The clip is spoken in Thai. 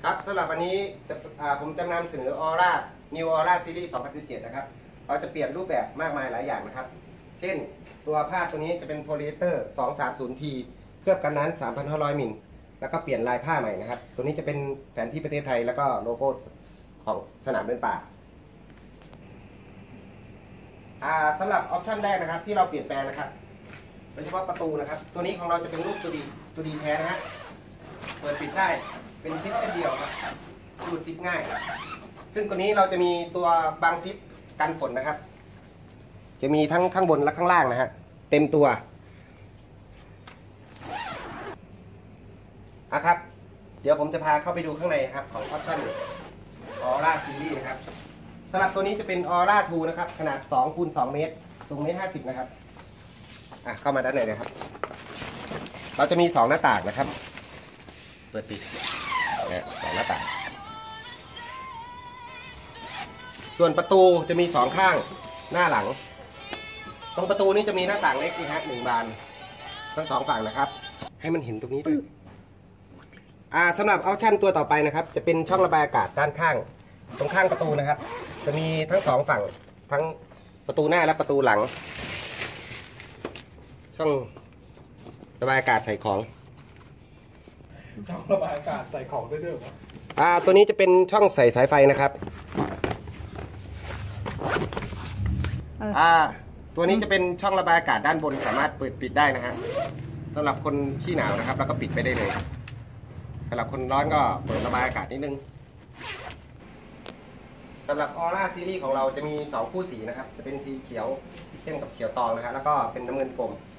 ครับสำหรับวันนี้ผมจะนำเสนอ Aura New Aura Series 2017 นะครับเราจะเปลี่ยนรูปแบบมากมายหลายอย่างนะครับเช่นตัวผ้าตัวนี้จะเป็นโพลีเอสเตอร์ 230T เคลือบกันน้ำ 3,500 มิลแล้วก็เปลี่ยนลายผ้าใหม่นะครับตัวนี้จะเป็นแผนที่ประเทศไทยแล้วก็โลโก้ของสนามเดินป่าสำหรับออปชั่นแรกนะครับที่เราเปลี่ยนแปลงนะครับโดยเฉพาะประตูนะครับตัวนี้ของเราจะเป็นรูปจูดีแท้นะฮะเปิดปิดได้เป็นซิปเส้นเดียวครับรูดซิปง่ายซึ่งตัวนี้เราจะมีตัวบางซิปกันฝนนะครับจะมีทั้งข้างบนและข้างล่างนะฮะเต็มตัวครับเดี๋ยวผมจะพาเข้าไปดูข้างในครับของออปชั่น Aura Series นะครับสำหรับตัวนี้จะเป็น Aura 2 นะครับขนาด2 x 2 เมตรสูง1.50 นะครับเข้ามาด้านในเลยครับเราจะมี2หน้าต่างนะครับเปิดปิด2หน้าต่างส่วนประตูจะมี2ข้างหน้าหลังตรงประตูนี้จะมีหน้าต่างเล็กนะฮะ1 บานทั้ง2ฝั่งนะครับให้มันเห็นตรงนี้ด้วยสำหรับออปชั่นตัวต่อไปนะครับจะเป็นช่องระบายอากาศด้านข้างตรงข้างประตูนะครับจะมีทั้ง2ฝั่งทั้งประตูหน้าและประตูหลังช่องระบายอากาศใส่ของช่องระบายอากาศใส่ของได้ด้วยเหรอตัวนี้จะเป็นช่องใส่สายไฟนะครับตัวนี้จะเป็นช่องระบายอากาศด้านบนสามารถเปิดปิดได้นะฮะสำหรับคนขี้หนาวนะครับแล้วก็ปิดไปได้เลยสำหรับคนร้อนก็เปิดระบายอากาศนิดนึงสำหรับ Aura Series ของเราจะมี2คู่สีนะครับจะเป็นสีเขียวเข้มกับเขียวตองนะครับแล้วก็เป็นน้ำเงินกลม